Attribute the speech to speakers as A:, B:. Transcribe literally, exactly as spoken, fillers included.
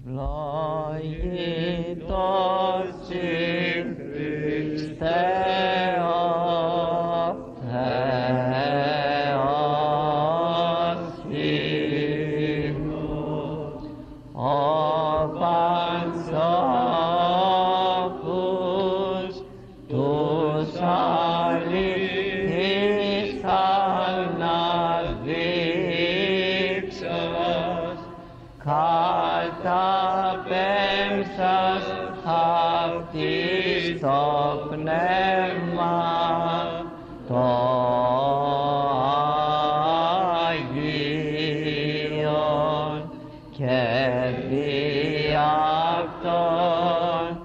A: Ευλογητός συ Χριστέ ο Θεός ημών, ο πανσόφους τους αληθείς αναδείξας, καταπέμψας αυτής το πνεύμα το Αγίον και δι' αυτόν